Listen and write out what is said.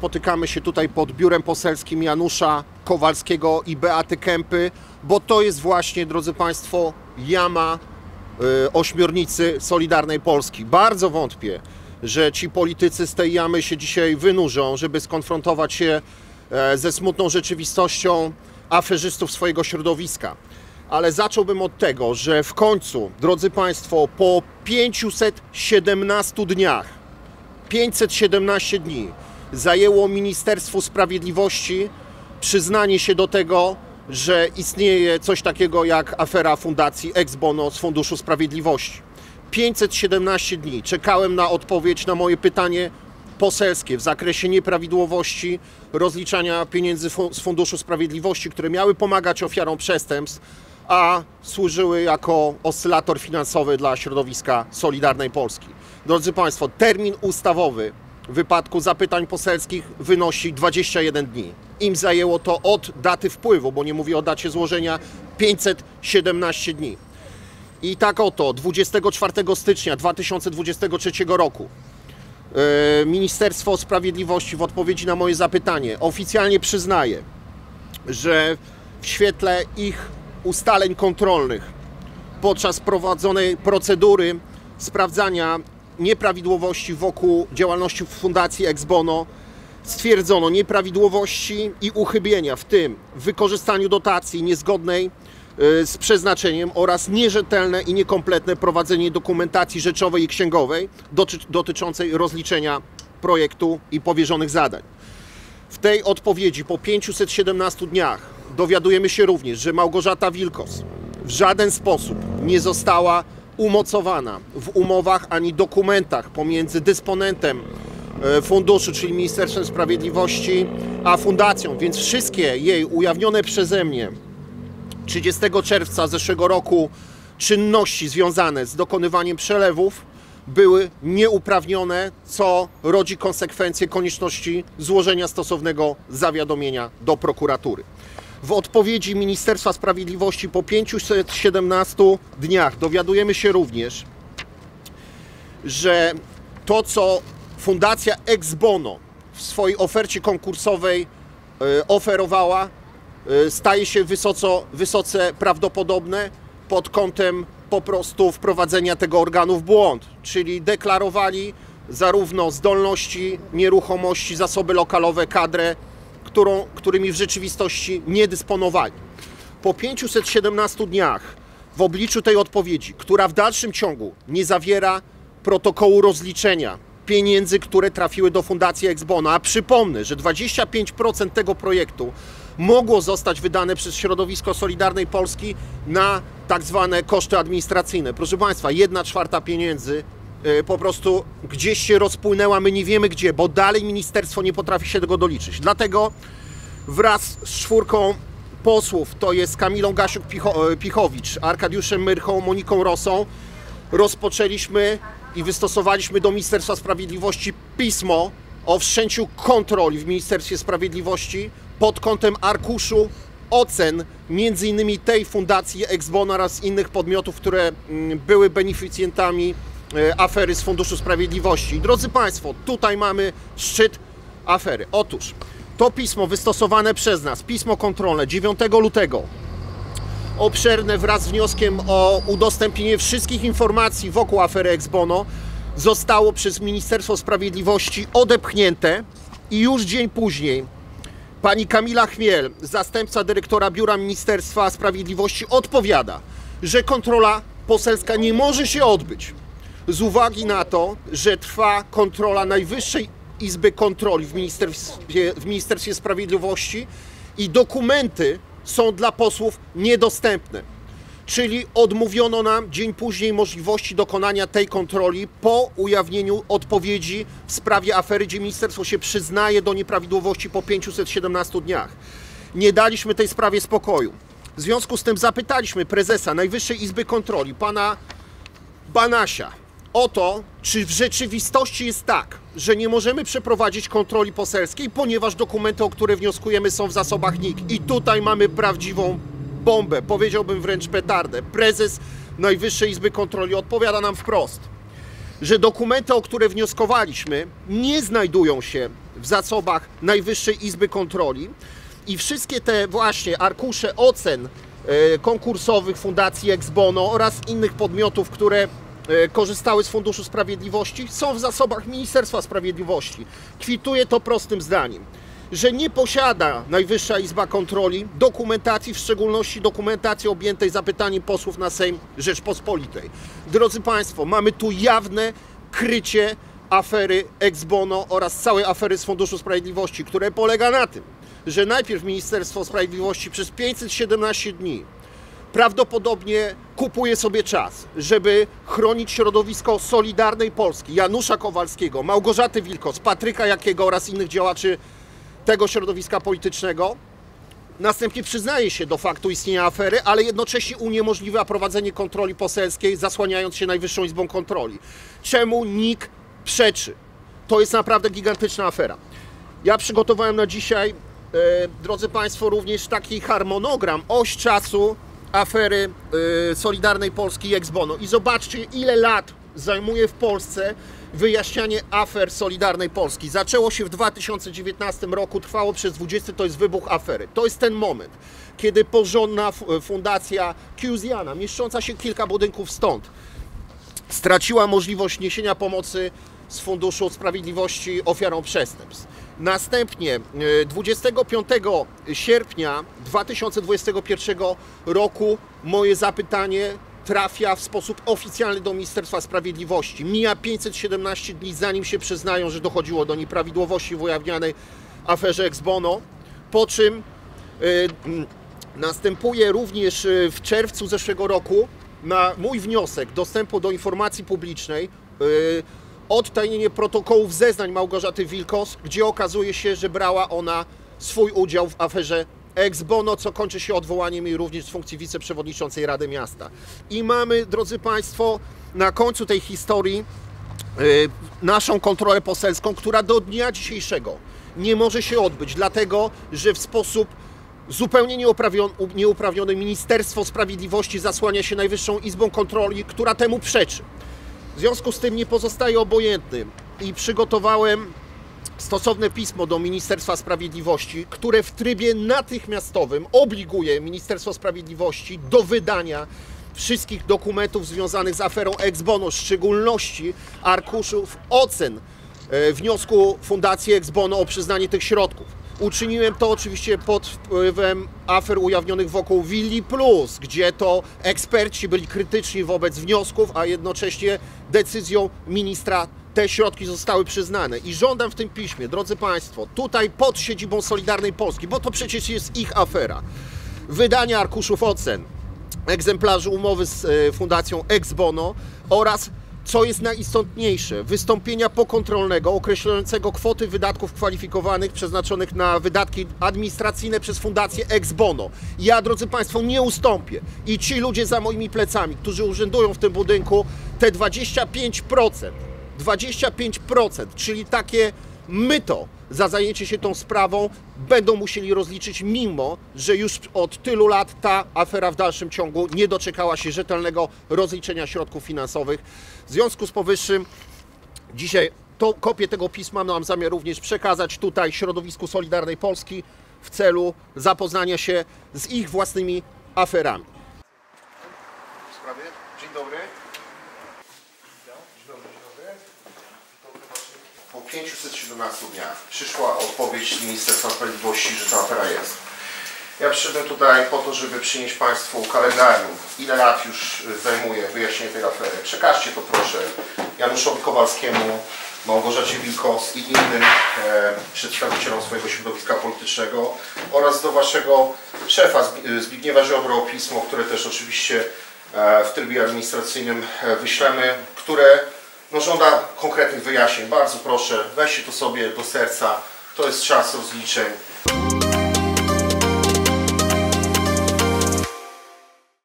spotykamy się tutaj pod biurem poselskim Janusza Kowalskiego i Beaty Kępy, bo to jest właśnie, drodzy Państwo, jama ośmiornicy Solidarnej Polski. Bardzo wątpię, że ci politycy z tej jamy się dzisiaj wynurzą, żeby skonfrontować się ze smutną rzeczywistością aferzystów swojego środowiska. Ale zacząłbym od tego, że w końcu, drodzy Państwo, po 517 dniach, 517 dni zajęło Ministerstwu Sprawiedliwości przyznanie się do tego, że istnieje coś takiego jak afera Fundacji Ex Bono z Funduszu Sprawiedliwości. 517 dni czekałem na odpowiedź na moje pytanie poselskie w zakresie nieprawidłowości rozliczania pieniędzy z Funduszu Sprawiedliwości, które miały pomagać ofiarom przestępstw, a służyły jako oscylator finansowy dla środowiska Solidarnej Polski. Drodzy Państwo, termin ustawowy w wypadku zapytań poselskich wynosi 21 dni. Im zajęło to od daty wpływu, bo nie mówię o dacie złożenia, 517 dni. I tak oto 24 stycznia 2023 roku Ministerstwo Sprawiedliwości w odpowiedzi na moje zapytanie oficjalnie przyznaje, że w świetle ich ustaleń kontrolnych podczas prowadzonej procedury sprawdzania nieprawidłowości wokół działalności Fundacji Ex Bono stwierdzono nieprawidłowości i uchybienia, w tym w wykorzystaniu dotacji niezgodnej z przeznaczeniem oraz nierzetelne i niekompletne prowadzenie dokumentacji rzeczowej i księgowej dotyczącej rozliczenia projektu i powierzonych zadań. W tej odpowiedzi po 517 dniach dowiadujemy się również, że Małgorzata Wilkos w żaden sposób nie została umocowana w umowach ani dokumentach pomiędzy dysponentem funduszu, czyli Ministerstwem Sprawiedliwości, a fundacją, więc wszystkie jej ujawnione przeze mnie 30 czerwca zeszłego roku czynności związane z dokonywaniem przelewów były nieuprawnione, co rodzi konsekwencje konieczności złożenia stosownego zawiadomienia do prokuratury. W odpowiedzi Ministerstwa Sprawiedliwości po 517 dniach dowiadujemy się również, że to, co Fundacja Ex Bono w swojej ofercie konkursowej oferowała, staje się wysoce prawdopodobne pod kątem po prostu wprowadzenia tego organu w błąd, czyli deklarowali zarówno zdolności, nieruchomości, zasoby lokalowe, kadrę, którymi w rzeczywistości nie dysponowali. Po 517 dniach w obliczu tej odpowiedzi, która w dalszym ciągu nie zawiera protokołu rozliczenia pieniędzy, które trafiły do Fundacji Ex Bono, a przypomnę, że 25% tego projektu mogło zostać wydane przez środowisko Solidarnej Polski na tak zwane koszty administracyjne. Proszę Państwa, 1/4 pieniędzy po prostu gdzieś się rozpłynęła, my nie wiemy gdzie, bo dalej ministerstwo nie potrafi się tego doliczyć. Dlatego wraz z 4 posłów, to jest Kamilą Gasiuk-Pichowicz, Arkadiuszem Myrchą, Moniką Rosą, rozpoczęliśmy i wystosowaliśmy do Ministerstwa Sprawiedliwości pismo o wszczęciu kontroli w Ministerstwie Sprawiedliwości pod kątem arkuszu ocen między innymi tej Fundacji Ex Bono oraz innych podmiotów, które były beneficjentami afery z Funduszu Sprawiedliwości. Drodzy Państwo, tutaj mamy szczyt afery. Otóż to pismo wystosowane przez nas, pismo kontrolne 9 lutego, obszerne wraz z wnioskiem o udostępnienie wszystkich informacji wokół afery Ex Bono, zostało przez Ministerstwo Sprawiedliwości odepchnięte i już dzień później pani Kamila Chmiel, zastępca dyrektora Biura Ministerstwa Sprawiedliwości, odpowiada, że kontrola poselska nie może się odbyć z uwagi na to, że trwa kontrola Najwyższej Izby Kontroli w Ministerstwie Sprawiedliwości i dokumenty są dla posłów niedostępne. Czyli odmówiono nam dzień później możliwości dokonania tej kontroli po ujawnieniu odpowiedzi w sprawie afery, gdzie ministerstwo się przyznaje do nieprawidłowości po 517 dniach. Nie daliśmy tej sprawie spokoju. W związku z tym zapytaliśmy prezesa Najwyższej Izby Kontroli, pana Banasia, o to, czy w rzeczywistości jest tak, że nie możemy przeprowadzić kontroli poselskiej, ponieważ dokumenty, o które wnioskujemy, są w zasobach NIK. I tutaj mamy prawdziwą bombę, powiedziałbym wręcz petardę. Prezes Najwyższej Izby Kontroli odpowiada nam wprost, że dokumenty, o które wnioskowaliśmy, nie znajdują się w zasobach Najwyższej Izby Kontroli i wszystkie te właśnie arkusze ocen konkursowych Fundacji Ex Bono oraz innych podmiotów, które korzystały z Funduszu Sprawiedliwości, są w zasobach Ministerstwa Sprawiedliwości. Kwituje to prostym zdaniem, że nie posiada Najwyższa Izba Kontroli dokumentacji, w szczególności dokumentacji objętej zapytaniem posłów na Sejm Rzeczpospolitej. Drodzy Państwo, mamy tu jawne krycie afery Ex Bono oraz całej afery z Funduszu Sprawiedliwości, które polega na tym, że najpierw Ministerstwo Sprawiedliwości przez 517 dni prawdopodobnie kupuje sobie czas, żeby chronić środowisko Solidarnej Polski, Janusza Kowalskiego, Małgorzaty Wilkos, Patryka Jakiego oraz innych działaczy tego środowiska politycznego. Następnie przyznaje się do faktu istnienia afery, ale jednocześnie uniemożliwia prowadzenie kontroli poselskiej, zasłaniając się Najwyższą Izbą Kontroli. Czemu NIK przeczy? To jest naprawdę gigantyczna afera. Ja przygotowałem na dzisiaj, drodzy Państwo, również taki harmonogram, oś czasu afery Solidarnej Polski i Ex Bono. I zobaczcie, ile lat zajmuje w Polsce wyjaśnianie afer Solidarnej Polski. Zaczęło się w 2019 roku, trwało przez 20, to jest wybuch afery. To jest ten moment, kiedy porządna fundacja Kiuziana, mieszcząca się kilka budynków stąd, straciła możliwość niesienia pomocy z Funduszu Sprawiedliwości ofiarom przestępstw. Następnie 25 sierpnia 2021 roku moje zapytanie trafia w sposób oficjalny do Ministerstwa Sprawiedliwości. Mija 517 dni, zanim się przyznają, że dochodziło do nieprawidłowości w ujawnianej aferze Ex Bono, po czym następuje również w czerwcu zeszłego roku na mój wniosek dostępu do informacji publicznej odtajnienie protokołów zeznań Małgorzaty Wilkos, gdzie okazuje się, że brała ona swój udział w aferze Ex Bono, co kończy się odwołaniem jej również z funkcji wiceprzewodniczącej Rady Miasta. I mamy, drodzy Państwo, na końcu tej historii naszą kontrolę poselską, która do dnia dzisiejszego nie może się odbyć, dlatego że w sposób zupełnie nieuprawniony Ministerstwo Sprawiedliwości zasłania się Najwyższą Izbą Kontroli, która temu przeczy. W związku z tym nie pozostaję obojętny i przygotowałem stosowne pismo do Ministerstwa Sprawiedliwości, które w trybie natychmiastowym obliguje Ministerstwo Sprawiedliwości do wydania wszystkich dokumentów związanych z aferą Ex Bono, w szczególności arkuszów ocen wniosku Fundacji Ex Bono o przyznanie tych środków. Uczyniłem to oczywiście pod wpływem afer ujawnionych wokół Willi Plus, gdzie to eksperci byli krytyczni wobec wniosków, a jednocześnie decyzją ministra te środki zostały przyznane. I żądam w tym piśmie, drodzy Państwo, tutaj pod siedzibą Solidarnej Polski, bo to przecież jest ich afera, wydania arkuszów ocen, egzemplarzy umowy z Fundacją Ex Bono oraz, co jest najistotniejsze, wystąpienia pokontrolnego określającego kwoty wydatków kwalifikowanych przeznaczonych na wydatki administracyjne przez Fundację Ex Bono. Ja, drodzy Państwo, nie ustąpię i ci ludzie za moimi plecami, którzy urzędują w tym budynku, te 25%, czyli takie myto za zajęcie się tą sprawą, będą musieli rozliczyć, mimo że już od tylu lat ta afera w dalszym ciągu nie doczekała się rzetelnego rozliczenia środków finansowych. W związku z powyższym dzisiaj kopię tego pisma mam zamiar również przekazać tutaj środowisku Solidarnej Polski w celu zapoznania się z ich własnymi aferami. Dzień dobry. Po 517 dniach przyszła odpowiedź z Ministerstwa Sprawiedliwości, że ta afera jest. Ja przyszedłem tutaj po to, żeby przynieść Państwu kalendarium, ile lat już zajmuje wyjaśnienie tej afery. Przekażcie to proszę Januszowi Kowalskiemu, Małgorzacie Wilkos i innym przedstawicielom swojego środowiska politycznego oraz do Waszego szefa Zbigniewa Ziobro pismo, które też oczywiście w trybie administracyjnym wyślemy, które żąda konkretnych wyjaśnień. Bardzo proszę, weźcie to sobie do serca. To jest czas rozliczeń.